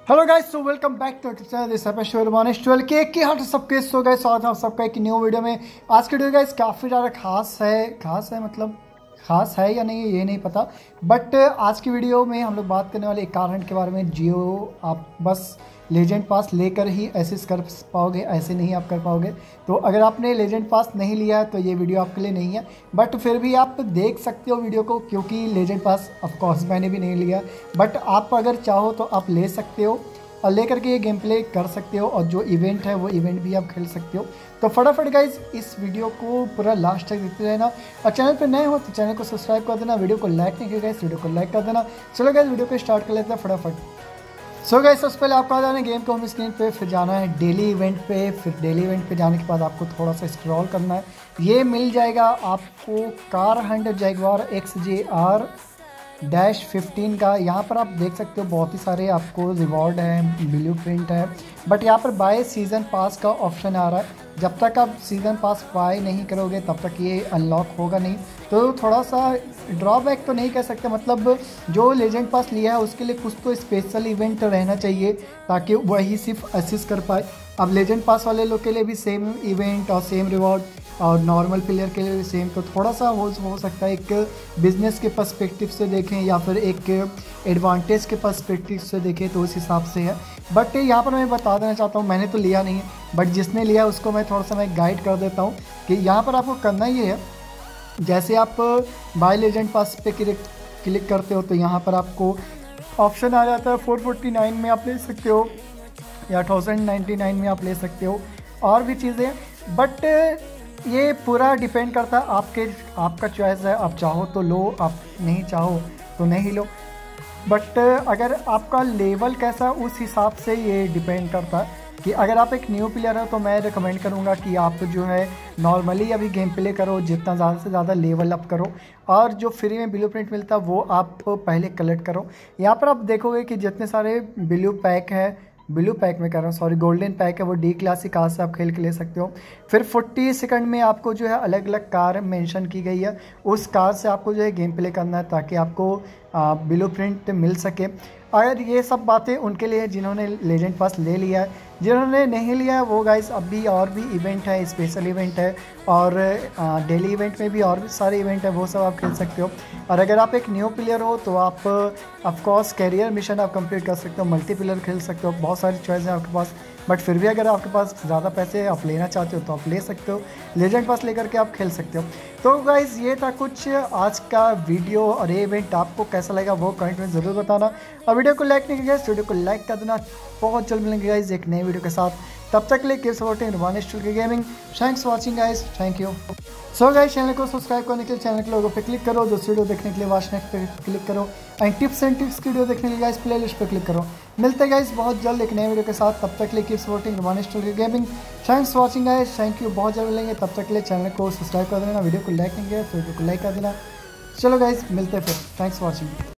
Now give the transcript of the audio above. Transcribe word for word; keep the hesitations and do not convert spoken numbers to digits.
Hello guys, so welcome back to channel this twelve के की हाथ सबके सो गए स्वागत है आप सबका एक न्यू वीडियो में। आज की वीडियो गाइस काफ़ी ज़्यादा खास है खास है मतलब खास है या नहीं ये नहीं पता, बट आज की वीडियो में हम लोग बात करने वाले एक कारण के बारे में। जियो आप बस लेजेंड पास लेकर ही एसेस कर पाओगे, ऐसे नहीं आप कर पाओगे। तो अगर आपने लेजेंड पास नहीं लिया है तो ये वीडियो आपके लिए नहीं है, बट फिर भी आप देख सकते हो वीडियो को, क्योंकि लेजेंड पास ऑफकोर्स मैंने भी नहीं लिया, बट आप अगर चाहो तो आप ले सकते हो और लेकर के ये गेम प्ले कर सकते हो, और जो इवेंट है वो इवेंट भी आप खेल सकते हो। तो फटाफट गाइज इस वीडियो को पूरा लास्ट तक देखते रहना, और चैनल पे नए हो तो चैनल को सब्सक्राइब कर देना, वीडियो को लाइक नहीं किया गाइज वीडियो को लाइक कर देना। चलो गाइज वीडियो को स्टार्ट कर लेते हैं फटाफट। सो गाइस सबसे पहले आपको आ जाना है गेम के होम स्क्रीन पे, फिर जाना है डेली इवेंट पे। फिर डेली इवेंट पे जाने के बाद आपको थोड़ा सा स्क्रॉल करना है, ये मिल जाएगा आपको कार हंड Jaguar X J R dash fifteen का। यहाँ पर आप देख सकते हो बहुत ही सारे आपको रिवॉर्ड है, ब्लू प्रिंट है, बट यहाँ पर बाय सीज़न पास का ऑप्शन आ रहा है। जब तक आप सीज़न पास बाय नहीं करोगे तब तक ये अनलॉक होगा नहीं। तो थोड़ा सा ड्रॉबैक तो नहीं कह सकते, मतलब जो लेजेंड पास लिया है उसके लिए कुछ तो स्पेशल इवेंट रहना चाहिए ताकि वही सिर्फ असिस्ट कर पाए। अब लेजेंड पास वाले लोग के लिए भी सेम इवेंट और सेम रिवॉर्ड, और नॉर्मल प्लेयर के लिए भी सेम। तो थोड़ा सा वो हो सकता है एक बिजनेस के पर्सपेक्टिव से देखें या फिर एक एडवांटेज के पर्सपेक्टिव से देखें तो उस हिसाब से है। बट यहाँ पर मैं बता देना चाहता हूँ, मैंने तो लिया नहीं है, बट जिसने लिया उसको मैं थोड़ा सा मैं गाइड कर देता हूँ कि यहाँ पर आपको करना ये है, जैसे आप बाय लेजेंड पास पे क्लिक क्लिक करते हो तो यहाँ पर आपको ऑप्शन आ जाता है फोर फोर्टी नाइन में आप ले सकते हो या थाउजेंड नाइन्टी नाइन में आप ले सकते हो, और भी चीज़ें। बट ये पूरा डिपेंड करता है आपके आपका चॉइस है, आप चाहो तो लो, आप नहीं चाहो तो नहीं लो। बट अगर आपका लेवल कैसा उस हिसाब से ये डिपेंड करता है कि अगर आप एक न्यू प्लेयर हो तो मैं रिकमेंड करूँगा कि आप जो है नॉर्मली अभी गेम प्ले करो, जितना ज़्यादा से ज़्यादा लेवल अप करो, और जो फ्री में ब्लू प्रिंट मिलता है वो आप पहले कलेक्ट करो। यहाँ पर आप देखोगे कि जितने सारे ब्लू पैक है, ब्लू पैक में कर रहा हूँ सॉरी गोल्डन पैक है, वो डी क्लासिक कार से आप खेल के ले सकते हो। फिर चालीस सेकंड में आपको जो है अलग अलग कार मेंशन की गई है, उस कार से आपको जो है गेम प्ले करना है ताकि आपको ब्लू प्रिंट मिल सके। अगर ये सब बातें उनके लिए जिन्होंने लेजेंड पास ले लिया है, जिन्होंने नहीं लिया है वो गाइस अभी और भी इवेंट है, स्पेशल इवेंट है, और डेली इवेंट में भी और भी सारे इवेंट है, वो सब आप खेल सकते हो। और अगर आप एक न्यू प्लेयर हो तो आप ऑफकोर्स कैरियर मिशन आप कंप्लीट कर सकते हो, मल्टीप्लेयर खेल सकते हो, बहुत सारी चॉइस है आपके पास। बट फिर भी अगर आपके पास ज़्यादा पैसे आप लेना चाहते हो तो आप ले सकते हो, लेजेंड पास लेकर के आप खेल सकते हो। तो गाइज़ ये था कुछ आज का वीडियो, और ये इवेंट आपको कैसा लगा वो कमेंट में ज़रूर बताना, और वीडियो को लाइक नहीं किया वीडियो को लाइक कर देना। बहुत जल्द मिलेंगे गाइज़ एक नए वीडियो के साथ, तब तक के लिए कीप सपोर्टिंग रवानिश टूल की गेमिंग। Thanks for watching guys, thank you. So guys channel को सब्सक्राइब करने के लिए चैनल के लोगों पे क्लिक करो, दूसरी वीडियो देखने के लिए वॉच नेक्स्ट पे क्लिक करो, एंड टिप्स एंड ट्रिक्स की वीडियो देखने के लिए गाइस प्ले लिस्ट पर क्लिक करो। मिलते हैं गाइस बहुत जल्द एक नए वीडियो के साथ, तब तक के लिए कीप सपोर्टिंग रवानिश टूल की गेमिंग। Thanks for watching guys, thank you. बहुत जल्द मिलेंगे, तब तक के लिए चैनल को सब्सक्राइब कर देना, वीडियो को लाइक नहीं किया तो वीडियो को लाइक कर देना। चलो गाइस मिलते हैं फिर, थैंक्स फॉर वॉचिंग।